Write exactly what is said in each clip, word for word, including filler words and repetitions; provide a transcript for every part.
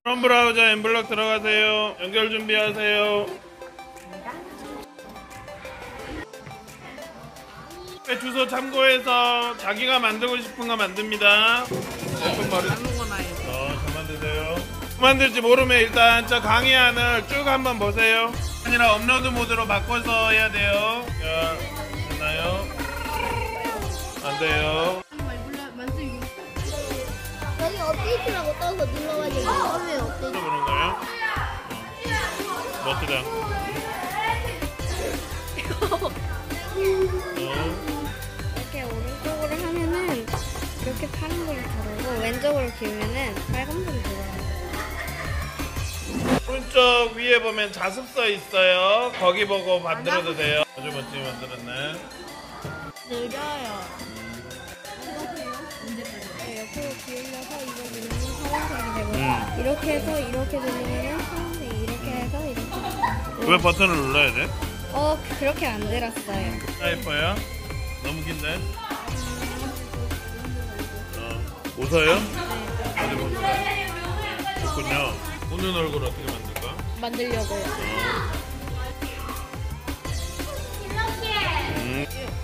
크롬 브라우저 엠블럭 들어가세요. 연결 준비하세요. 주소 참고해서 자기가 만들고 싶은 거 만듭니다. 예쁜 머리. 아무거나 해요. 어, 잘 만드세요. 만들지 모르면 일단 저 강의안을 쭉 한번 보세요. 아니라 업로드 모드로 바꿔서 해야 돼요. 자, 됐나요? 안 돼요. 여기 업데이트라고 떠서 눌러가지고 이거는 업데이트. 또 그런가요? 어. 멋지다. 어. 이렇게 오른쪽으로 하면은 이렇게 파란불이 들어오고 왼쪽으로 기우면은 빨간불이 들어와요. 오른쪽 위에 보면 자습서 있어요. 거기 보고 만들어도 돼요. 아주 멋지게 만들었네. 느려요. 네, 옆으로 기울여서 이거 누르면 파란색이 되고 음. 이렇게 해서 이렇게 누르면 파란색, 이렇게 해서 이렇게. 왜 버튼을 눌러야 돼? 어, 그렇게 안 들었어요. 아, 예뻐요? 너무 긴데? 어, 웃어요? 어디 보세요. 좋군요. 웃는 얼굴 어떻게 만들까? 만들려고요. 음.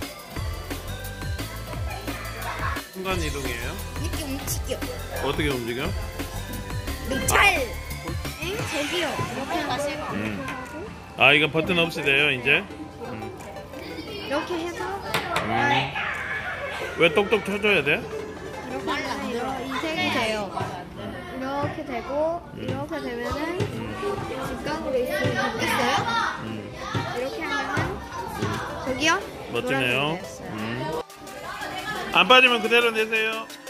순간 이동이에요? 이렇게 움직여. 어떻게 움직여? 찰! 엥? 저기요. 이렇게 하고 음. 아, 이거 버튼 없이 돼요, 이제? 음. 이렇게 해서 음. 왜 똑똑 쳐줘야 돼? 이렇게 하면 이 색이 돼요. 이렇게 되고 이렇게 되면은 직각으로 있으면 바뀌었어요? 음. 이렇게 하면은 저기요? 멋지네요. 노란색이 됐어요. 음. 안 빠지면 그대로 내세요.